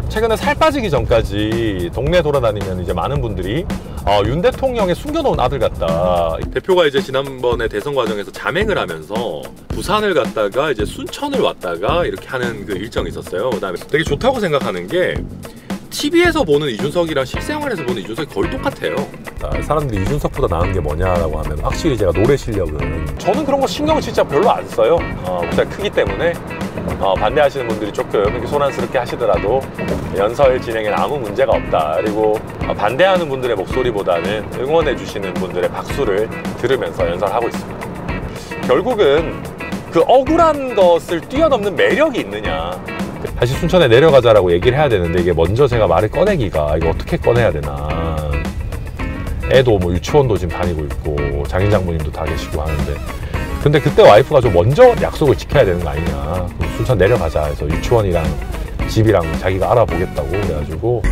최근에 살 빠지기 전까지 동네 돌아다니면 이제 많은 분들이 윤 대통령의 숨겨놓은 아들 같다. 대표가 이제 지난번에 대선 과정에서 잠행을 하면서 부산을 갔다가 이제 순천을 왔다가 이렇게 하는 그 일정이 있었어요. 그다음에 되게 좋다고 생각하는 게 TV에서 보는 이준석이랑 실생활에서 보는 이준석이 거의 똑같아요. 사람들이 이준석보다 나은 게 뭐냐라고 하면 확실히 제가 노래 실력은 저는 그런 거 신경을 진짜 별로 안 써요. 목소리가 크기 때문에 반대하시는 분들이 조금 이렇게 소란스럽게 하시더라도 연설 진행에는 아무 문제가 없다. 그리고 반대하는 분들의 목소리보다는 응원해 주시는 분들의 박수를 들으면서 연설하고 있습니다. 결국은 그 억울한 것을 뛰어넘는 매력이 있느냐, 다시 순천에 내려가자라고 얘기를 해야 되는데 이게 먼저 제가 말을 꺼내기가 이거 어떻게 꺼내야 되나. 애도 뭐 유치원도 지금 다니고 있고 장인 장모님도 다 계시고 하는데, 근데 그때 와이프가 좀 먼저 약속을 지켜야 되는 거 아니냐. 순천 내려가자 해서 유치원이랑 집이랑 자기가 알아보겠다고 그래가지고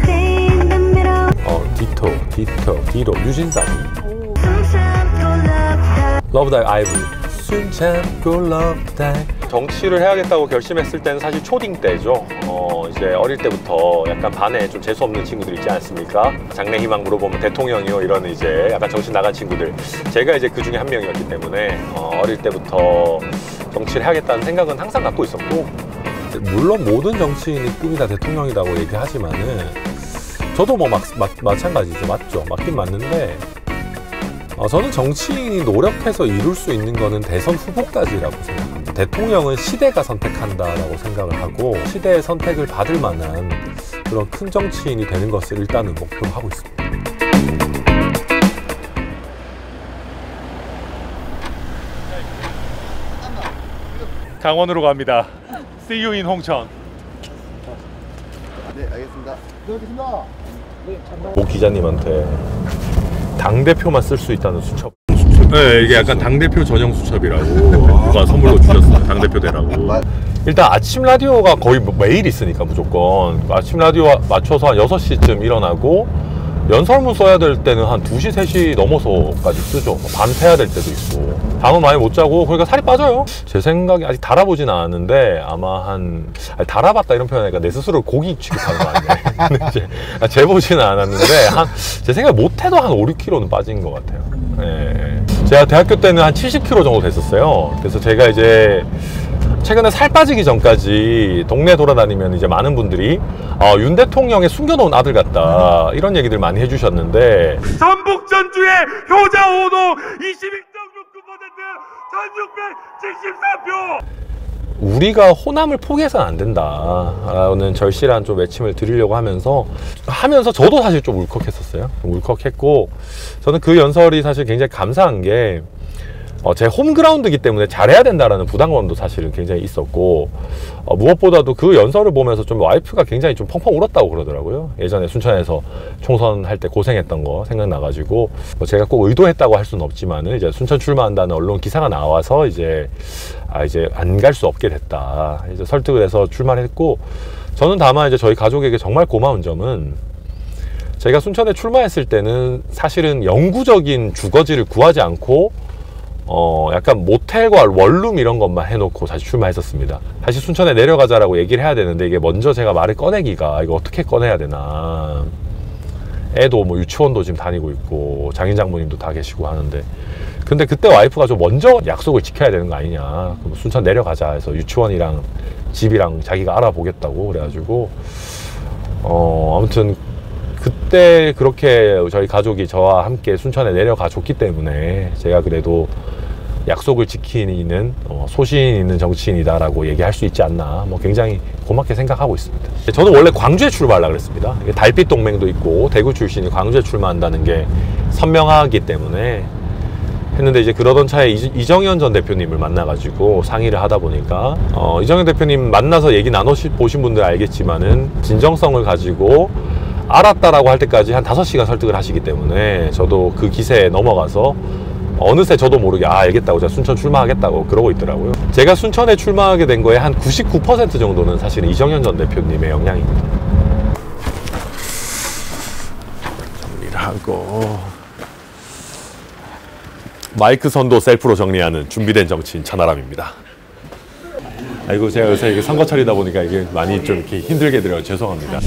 디토 유진상이 Love That Ivory 순천 Love That. 정치를 해야겠다고 결심했을 때는 사실 초딩 때죠. 이제 어릴 때부터 약간 반에 좀 재수없는 친구들 있지 않습니까? 장래 희망 물어보면 대통령이요 이런 이제 약간 정신 나간 친구들, 제가 이제 그 중에 한 명이었기 때문에 어릴 때부터 정치를 해야겠다는 생각은 항상 갖고 있었고, 물론 모든 정치인이 꿈이 다 대통령이라고 얘기하지만은 저도 뭐 마찬가지죠. 맞죠? 맞긴 맞는데 저는 정치인이 노력해서 이룰 수 있는 거는 대선 후보까지라고 생각합니다. 대통령은 시대가 선택한다라고 생각을 하고 시대의 선택을 받을 만한 그런 큰 정치인이 되는 것을 일단은 목표로 하고 있습니다. 강원으로 갑니다. See you in 홍천. 네, 알겠습니다. 네, 알겠습니다. 모 기자님한테 당대표만 쓸 수 있다는 수첩. 네, 이게 약간 당대표 전용 수첩이라고 누가 선물로 주셨어요. 당대표 되라고. 일단 아침 라디오가 거의 매일 있으니까 무조건 아침 라디오 맞춰서 한 6시쯤 일어나고 연설문 써야 될 때는 한 2시, 3시 넘어서까지 쓰죠. 밤 새야 될 때도 있고. 잠은 많이 못 자고 그러니까 살이 빠져요. 제 생각에 아직 달아보진 않았는데 아마 달아봤다 이런 표현하니까 내 스스로 고기 취급하는 거 아니에요. 이제 재보지는 않았는데 제 생각에 못해도 한 5, 6kg는 빠진 것 같아요. 네. 제가 대학교 때는 한 70kg 정도 됐었어요. 그래서 제가 이제 최근에 살 빠지기 전까지 동네 돌아다니면 이제 많은 분들이 윤 대통령의 숨겨놓은 아들 같다 이런 얘기들 많이 해주셨는데, 전북 전주의 효자 호도 21.69% 1673표. 우리가 호남을 포기해서는 안 된다라는 절실한 좀 외침을 드리려고 하면서 저도 사실 좀 울컥했었어요. 울컥했고 저는 그 연설이 사실 굉장히 감사한 게 제 홈그라운드이기 때문에 잘해야 된다라는 부담감도 사실은 굉장히 있었고, 무엇보다도 그 연설을 보면서 좀 와이프가 굉장히 좀 펑펑 울었다고 그러더라고요. 예전에 순천에서 총선할 때 고생했던 거 생각나가지고, 제가 꼭 의도했다고 할 수는 없지만은 이제 순천 출마한다는 언론 기사가 나와서 이제 안 갈 수 없게 됐다. 이제 설득을 해서 출마를 했고, 저는 다만 이제 저희 가족에게 정말 고마운 점은 제가 순천에 출마했을 때는 사실은 영구적인 주거지를 구하지 않고 약간 모텔과 원룸 이런 것만 해놓고 다시 출마했었습니다. 다시 순천에 내려가자라고 얘기를 해야 되는데 이게 먼저 제가 말을 꺼내기가 이거 어떻게 꺼내야 되나. 애도 뭐 유치원도 지금 다니고 있고 장인 장모님도 다 계시고 하는데, 근데 그때 와이프가 좀 먼저 약속을 지켜야 되는 거 아니냐. 순천 내려가자 해서 유치원이랑 집이랑 자기가 알아보겠다고 그래가지고 아무튼 그때 그렇게 저희 가족이 저와 함께 순천에 내려가 줬기 때문에 제가 그래도 약속을 지키는 소신 있는 정치인이다라고 얘기할 수 있지 않나, 굉장히 고맙게 생각하고 있습니다. 저는 원래 광주에 출마하려고 그랬습니다. 달빛 동맹도 있고 대구 출신이 광주에 출마한다는 게 선명하기 때문에 했는데, 이제 그러던 차에 이정현 전 대표님을 만나가지고 상의를 하다 보니까 이정현 대표님 만나서 얘기 나눠보신 분들 알겠지만은 진정성을 가지고 알았다라고 할 때까지 한 5시간 설득을 하시기 때문에 저도 그 기세에 넘어가서 어느새 저도 모르게 알겠다고, 제가 순천 출마하겠다고 그러고 있더라고요. 제가 순천에 출마하게 된 거에 한 99% 정도는 사실은 이정현 전 대표님의 영향입니다. 정리를 하고 마이크 선도 셀프로 정리하는 준비된 정치인 천하람입니다. 아이고 제가 요새 이게 선거철이다 보니까 이게 많이 좀 이렇게 힘들게 드려요. 죄송합니다.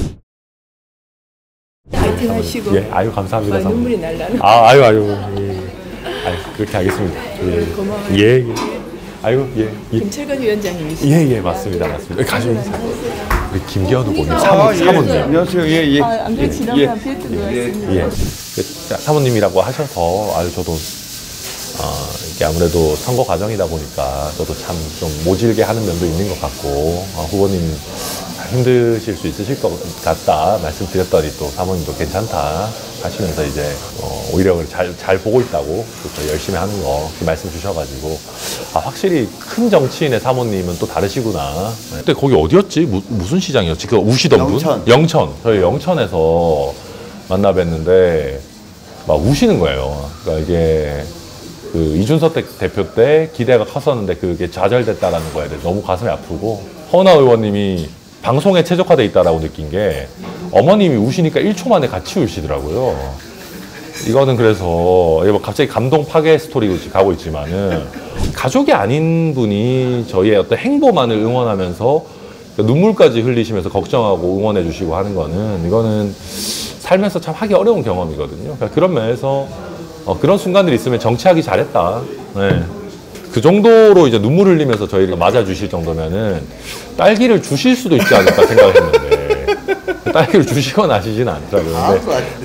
파이팅 하시고. 예, 아유 감사합니다. 눈물이 날라는. 아유. 예. 아유 그렇게 하겠습니다. 예. 고마워요. 예. 아유 예. 김철근 위원장님이시죠? 예, 맞습니다. 가시면서 우리 김기현 후보님 사모님. 안녕하세요. 예. 안 그래 지난번에 뵀던 것 같습니다. 예. 사모님이라고 하셔서 아유 저도 이게 아무래도 선거 과정이다 보니까 저도 참 좀 모질게 하는 면도 있는 것 같고 후보님 힘드실 수 있으실 것 같다 말씀드렸더니 또 사모님도 괜찮다 하시면서 이제 오히려 잘 보고 있다고 또 열심히 하는 거 말씀 주셔가지고 확실히 큰 정치인의 사모님은 또 다르시구나. 근데 거기 어디였지? 무슨 시장이었지? 그 우시던 분? 영천. 저희 영천에서 만나 뵀는데 막 우시는 거예요. 그러니까 이게 그 이준석 대표 때 기대가 컸었는데 그게 좌절됐다라는 거에 대해서 너무 가슴이 아프고 허은하 의원님이 방송에 최적화돼 있다라고 느낀 게 어머님이 우시니까 1초 만에 같이 우시더라고요. 이거는 그래서 뭐 갑자기 감동 파괴 스토리로 가고 있지만은 가족이 아닌 분이 저희의 어떤 행보만을 응원하면서 눈물까지 흘리시면서 걱정하고 응원해 주시고 하는 거는 이거는 살면서 참 하기 어려운 경험이거든요. 그러니까 그런 면에서 그런 순간들이 있으면 정치하기 잘했다. 네. 그 정도로 이제 눈물 흘리면서 저희를 맞아주실 정도면은 딸기를 주실 수도 있지 않을까 생각을 했는데 딸기를 주시거나 하시지는 않더라고요.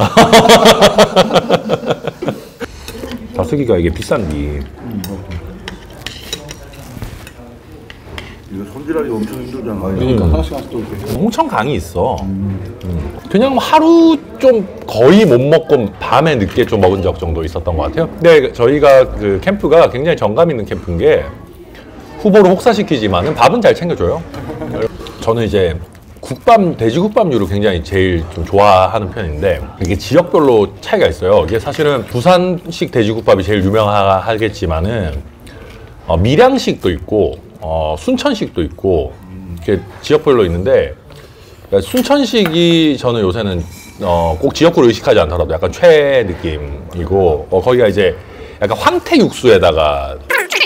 다슬기가 이게 비싼디. 이거 손질하기 엄청 힘들잖아. 엄청 강이 있어. 그냥 하루 좀 거의 못 먹고 밤에 늦게 좀 먹은 적 정도 있었던 것 같아요. 근데 저희가 그 캠프가 굉장히 정감 있는 캠프인 게 후보를 혹사시키지만은 밥은 잘 챙겨줘요. 저는 이제 돼지국밥류를 굉장히 제일 좀 좋아하는 편인데 이게 지역별로 차이가 있어요. 이게 사실은 부산식 돼지국밥이 제일 유명하겠지만은 밀양식도 있고 순천식도 있고 이렇게 지역별로 있는데 그러니까 순천식이 저는 요새는 꼭 지역구를 의식하지 않더라도 약간 최 느낌이고 거기가 이제 약간 황태 육수에다가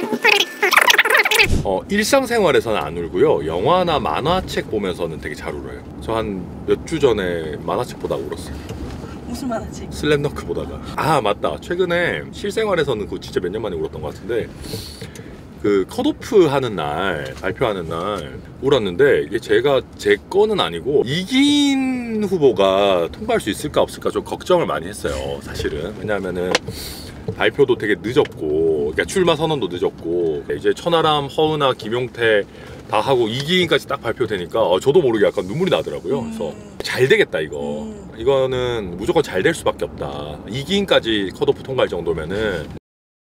일상생활에서는 안 울고요. 영화나 만화책 보면서는 되게 잘 울어요. 저 한 몇 주 전에 만화책 보다가 울었어요. 무슨 만화책? 슬램덩크 보다가 맞다. 최근에 실생활에서는 그거 진짜 몇 년 만에 울었던 것 같은데 그 컷오프 하는 날 발표하는 날 울었는데 이게 제 거는 아니고 이긴 후보가 통과할 수 있을까 없을까 좀 걱정을 많이 했어요. 사실은 왜냐하면은 발표도 되게 늦었고 그러니까 출마 선언도 늦었고 이제 천하람, 허은하, 김용태 다 하고 이기인까지 딱 발표되니까 저도 모르게 약간 눈물이 나더라고요. 그래서 잘 되겠다 이거는 무조건 잘 될 수밖에 없다. 이기인까지 컷오프 통과할 정도면은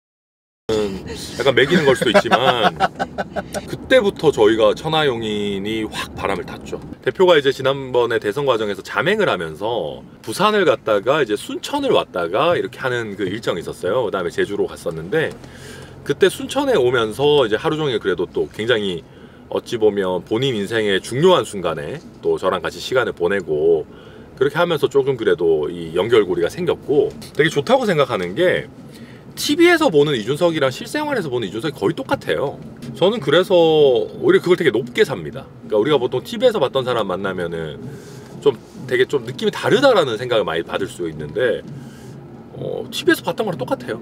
약간 매기는 걸 수도 있지만 그때부터 저희가 천하용인이 확 바람을 탔죠. 대표가 이제 지난번에 대선 과정에서 잠행을 하면서 부산을 갔다가 이제 순천을 왔다가 이렇게 하는 그 일정이 있었어요. 그 다음에 제주로 갔었는데 그때 순천에 오면서 이제 하루 종일 그래도 또 굉장히 어찌 보면 본인 인생의 중요한 순간에 또 저랑 같이 시간을 보내고 그렇게 하면서 조금 그래도 이 연결고리가 생겼고 되게 좋다고 생각하는 게 TV에서 보는 이준석이랑 실생활에서 보는 이준석이 거의 똑같아요. 저는 그래서 오히려 그걸 되게 높게 삽니다. 그러니까 우리가 보통 TV에서 봤던 사람 만나면은 좀 되게 좀 느낌이 다르다라는 생각을 많이 받을 수 있는데 TV에서 봤던 거랑 똑같아요.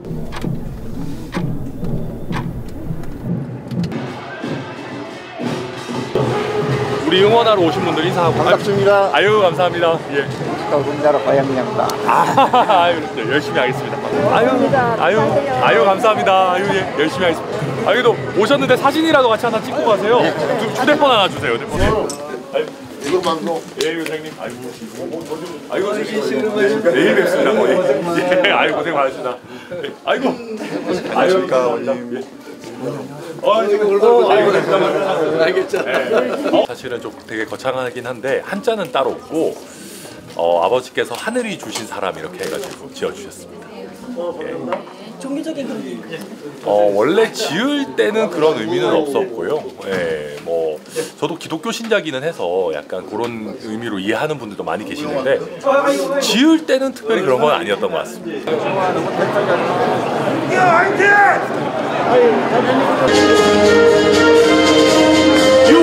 우리 응원하러 오신 분들 인사하고 반갑습니다. 아유 감사합니다. 예. 우리나라 과양양다. 아유 그렇죠. 열심히 하겠습니다. 아유 감사합니다. 아유 예 열심히 하겠습니다. 그래도 오셨는데 사진이라도 같이 하나 찍고 가세요. 휴대폰 하나 주세요. 휴대폰. 이거 방송. 예 선생님. 아이고 내일 뵙습니다. 거의. 예 아유 고생 많으십니다. 아이고 원님. 사실은 좀 되게 거창하긴 한데 한자는 따로 없고 아버지께서 하늘이 주신 사람 이렇게 해가지고 지어주셨습니다. 예. 종교적인 의미. 원래 지을 때는 그런 의미는 없었고요. 예, 뭐 저도 기독교 신자기는 해서 약간 그런 의미로 이해하는 분들도 많이 계시는데 지을 때는 특별히 그런 건 아니었던 것 같습니다. 화이팅!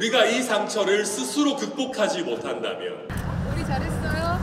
우리가 이 상처를 스스로 극복하지 못한다면 우리 잘했어요.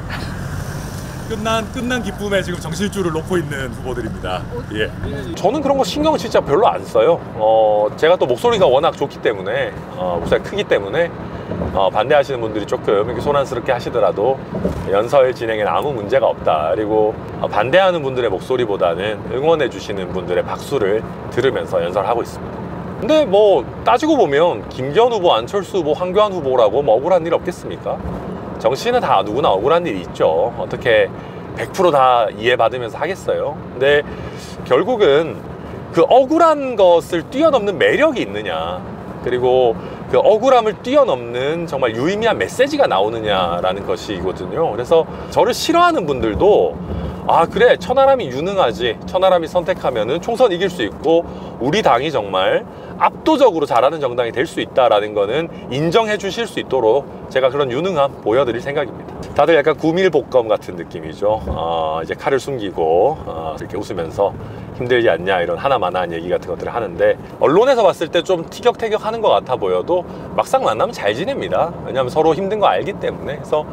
끝난 기쁨에 지금 정신줄을 놓고 있는 후보들입니다. 예. 저는 그런 거 신경 진짜 별로 안 써요. 제가 또 목소리가 워낙 좋기 때문에, 목소리가 크기 때문에, 반대하시는 분들이 조금 이렇게 소란스럽게 하시더라도 연설 진행에는 아무 문제가 없다. 그리고 반대하는 분들의 목소리보다는 응원해 주시는 분들의 박수를 들으면서 연설하고 있습니다. 근데 뭐 따지고 보면 김기현 후보, 안철수 후보, 황교안 후보라고 뭐 억울한 일 없겠습니까? 정치인은 다 누구나 억울한 일이 있죠. 어떻게 100% 다 이해받으면서 하겠어요. 근데 결국은 그 억울한 것을 뛰어넘는 매력이 있느냐, 그리고 그 억울함을 뛰어넘는 정말 유의미한 메시지가 나오느냐라는 것이거든요. 그래서 저를 싫어하는 분들도 아 그래, 천하람이 유능하지, 천하람이 선택하면은 총선 이길 수 있고 우리 당이 정말 압도적으로 잘하는 정당이 될 수 있다라는 거는 인정해 주실 수 있도록 제가 그런 유능함 보여드릴 생각입니다. 다들 약간 구밀복검 같은 느낌이죠. 이제 칼을 숨기고 이렇게 웃으면서 힘들지 않냐 이런 하나만한 얘기 같은 것들을 하는데, 언론에서 봤을 때 좀 티격태격 하는 것 같아 보여도 막상 만나면 잘 지냅니다. 왜냐하면 서로 힘든 거 알기 때문에. 그래서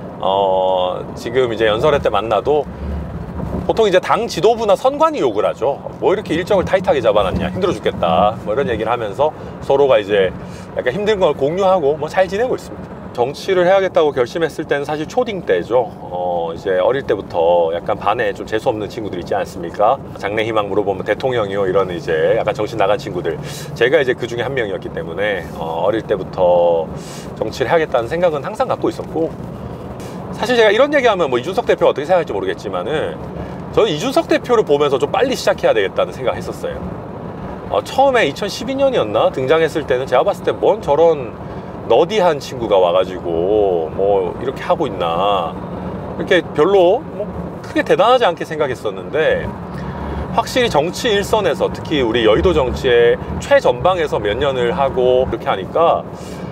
지금 이제 연설회 때 만나도 보통 이제 당 지도부나 선관위 욕을 하죠. 뭐 이렇게 일정을 타이트하게 잡아놨냐, 힘들어 죽겠다, 뭐 이런 얘기를 하면서 서로가 이제 약간 힘든 걸 공유하고 뭐 잘 지내고 있습니다. 정치를 해야겠다고 결심했을 때는 사실 초딩 때죠. 이제 어릴 때부터 약간 반에 좀 재수없는 친구들 있지 않습니까? 장래 희망 물어보면 대통령이요 이런 이제 약간 정신 나간 친구들, 제가 이제 그 중에 한 명이었기 때문에 어릴 때부터 정치를 해야겠다는 생각은 항상 갖고 있었고, 사실 제가 이런 얘기하면 뭐 이준석 대표가 어떻게 생각할지 모르겠지만은 저는 이준석 대표를 보면서 좀 빨리 시작해야 되겠다는 생각을 했었어요. 처음에 2012년이었나 등장했을 때는 제가 봤을 때 뭔 저런 너디한 친구가 와가지고 뭐 이렇게 하고 있나, 이렇게 별로 뭐 크게 대단하지 않게 생각했었는데, 확실히 정치 일선에서 특히 우리 여의도 정치의 최전방에서 몇 년을 하고 이렇게 하니까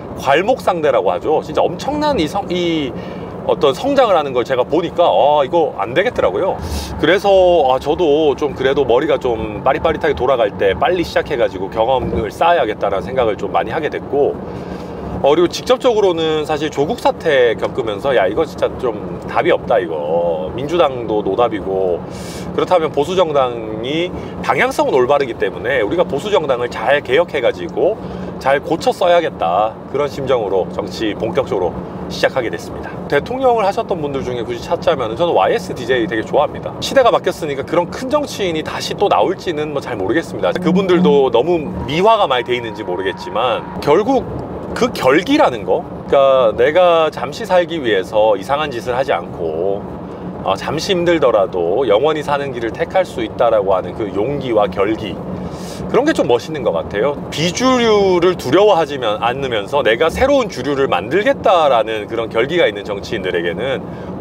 괄목상대라고 하죠. 진짜 엄청난 이 어떤 성장을 하는 걸 제가 보니까 이거 안 되겠더라고요. 그래서 저도 좀 그래도 머리가 좀 빠릿빠릿하게 돌아갈 때 빨리 시작해가지고 경험을 쌓아야겠다는 생각을 좀 많이 하게 됐고, 그리고 직접적으로는 사실 조국 사태 겪으면서 야 이거 진짜 좀 답이 없다, 이거 민주당도 노답이고, 그렇다면 보수정당이 방향성은 올바르기 때문에 우리가 보수정당을 잘 개혁해가지고 잘 고쳐 써야겠다, 그런 심정으로 정치 본격적으로 시작하게 됐습니다. 대통령을 하셨던 분들 중에 굳이 찾자면 저는 YSDJ 되게 좋아합니다. 시대가 바뀌었으니까 그런 큰 정치인이 다시 또 나올지는 뭐 잘 모르겠습니다. 그분들도 너무 미화가 많이 돼 있는지 모르겠지만 결국 그 결기라는 거, 그러니까 내가 잠시 살기 위해서 이상한 짓을 하지 않고 잠시 힘들더라도 영원히 사는 길을 택할 수 있다라고 하는 그 용기와 결기, 그런 게 좀 멋있는 것 같아요. 비주류를 두려워하지 않으면서 내가 새로운 주류를 만들겠다라는 그런 결기가 있는 정치인들에게는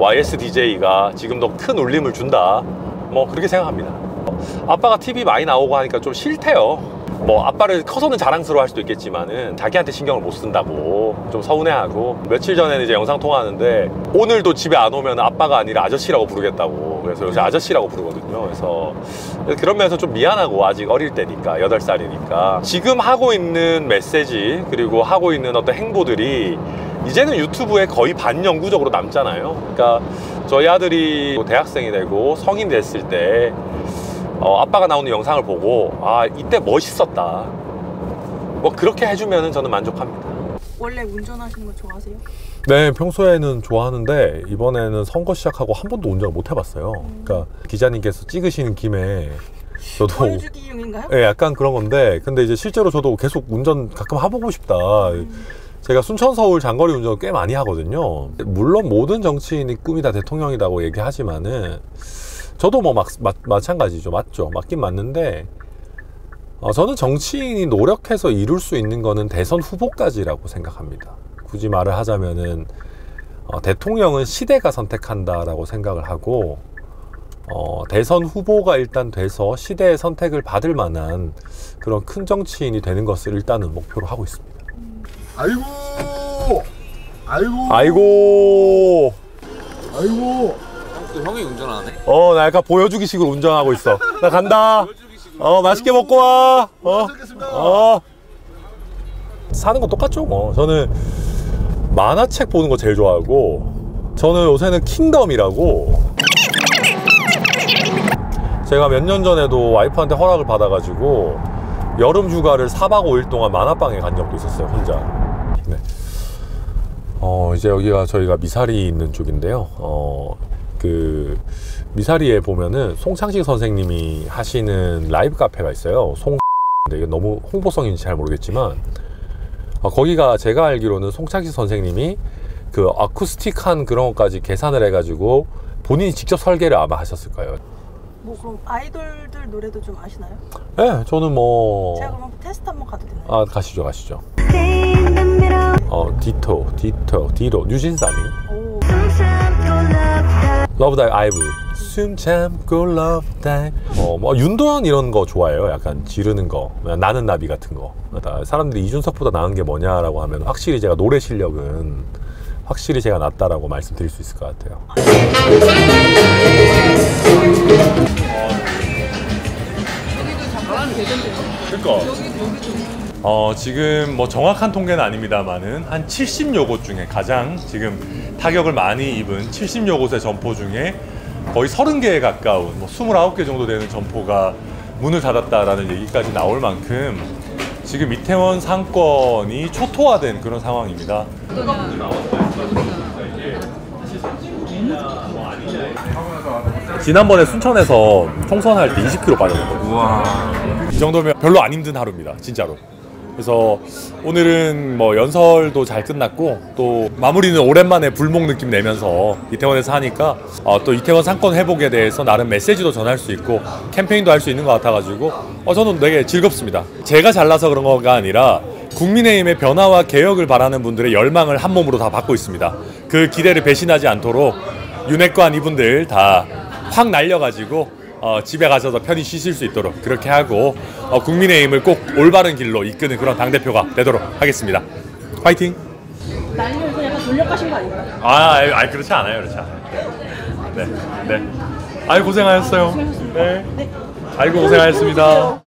YSDJ가 지금도 큰 울림을 준다, 뭐 그렇게 생각합니다. 아빠가 TV 많이 나오고 하니까 좀 싫대요. 뭐 아빠를 커서는 자랑스러워 할 수도 있겠지만은 자기한테 신경을 못 쓴다고 좀 서운해하고, 며칠 전에는 이제 영상 통화하는데 오늘도 집에 안 오면 아빠가 아니라 아저씨라고 부르겠다고, 그래서 요새 아저씨라고 부르거든요. 그래서 그런 면에서 좀 미안하고, 아직 어릴 때니까 8살이니까 지금 하고 있는 메시지 그리고 하고 있는 어떤 행보들이 이제는 유튜브에 거의 반영구적으로 남잖아요. 그러니까 저희 아들이 대학생이 되고 성인 됐을 때 아빠가 나오는 영상을 보고 이때 멋있었다, 뭐 그렇게 해주면은 저는 만족합니다. 원래 운전하시는 거 좋아하세요? 네, 평소에는 좋아하는데 이번에는 선거 시작하고 한 번도 운전을 못 해봤어요. 그러니까 기자님께서 찍으시는 김에 저도 보여주기용인가요? 네, 약간 그런 건데, 근데 이제 실제로 저도 계속 운전 가끔 해보고 싶다. 제가 순천 서울 장거리 운전을 꽤 많이 하거든요. 물론 모든 정치인이 꿈이 다 대통령이라고 얘기하지만은 저도 뭐 마찬가지죠. 맞죠. 맞긴 맞는데 저는 정치인이 노력해서 이룰 수 있는 거는 대선 후보까지라고 생각합니다. 굳이 말을 하자면은 대통령은 시대가 선택한다라고 생각을 하고, 대선 후보가 일단 돼서 시대의 선택을 받을 만한 그런 큰 정치인이 되는 것을 일단은 목표로 하고 있습니다. 아이고 또 형이 운전하네? 나 약간 보여주기식으로 운전하고 있어. 나 간다. 맛있게 먹고 와. 사는 거 똑같죠 뭐. 저는 만화책 보는 거 제일 좋아하고, 저는 요새는 킹덤이라고, 제가 몇 년 전에도 와이프한테 허락을 받아가지고 여름 휴가를 4박 5일 동안 만화방에 간 적도 있었어요, 혼자. 네. 이제 여기가 저희가 미사리 있는 쪽인데요. 그 미사리에 보면은 송창식 선생님이 하시는 라이브 카페가 있어요. 근데 이게 너무 홍보성인지 잘 모르겠지만, 거기가 제가 알기로는 송창식 선생님이 그 아쿠스틱한 그런 것까지 계산을 해가지고 본인이 직접 설계를 아마 하셨을 거예요. 뭐 그럼 아이돌들 노래도 좀 아시나요? 네, 저는 뭐. 제가 그럼 테스트 한번 가도 되나요? 아, 가시죠. 디토 뉴진스 아니에요? 오. Love Dive 아이브 숨 참고 Love Dive. 뭐 윤도현 이런 거 좋아해요. 약간 지르는 거, 나는 나비 같은 거. 사람들이 이준석보다 나은 게 뭐냐라고 하면 확실히 제가 노래 실력은 확실히 제가 낫다라고 말씀드릴 수 있을 것 같아요. 그러니까 지금 뭐 정확한 통계는 아닙니다만은 한 70여 곳 중에 가장 지금 타격을 많이 입은 70여 곳의 점포 중에 거의 30개에 가까운 뭐 29개 정도 되는 점포가 문을 닫았다라는 얘기까지 나올 만큼 지금 이태원 상권이 초토화된 그런 상황입니다. 지난번에 순천에서 총선할 때 20kg 빠졌거든요. 우와. 이 정도면 별로 안 힘든 하루입니다, 진짜로. 그래서 오늘은 뭐 연설도 잘 끝났고, 또 마무리는 오랜만에 불목 느낌 내면서 이태원에서 하니까 또 이태원 상권 회복에 대해서 나름 메시지도 전할 수 있고 캠페인도 할 수 있는 것 같아가지고 저는 되게 즐겁습니다. 제가 잘나서 그런 거가 아니라 국민의힘의 변화와 개혁을 바라는 분들의 열망을 한 몸으로 다 받고 있습니다. 그 기대를 배신하지 않도록 윤핵관 이분들 다 확 날려가지고 집에 가셔서 편히 쉬실 수 있도록 그렇게 하고 국민의힘을 꼭 올바른 길로 이끄는 그런 당대표가 되도록 하겠습니다. 화이팅! 날려서 약간 돌려가신 거 아닌가요? 그렇지 않아요. 그렇지 않아요. 네. 아이고 고생하셨어요. 네. 아이고 고생하셨습니다.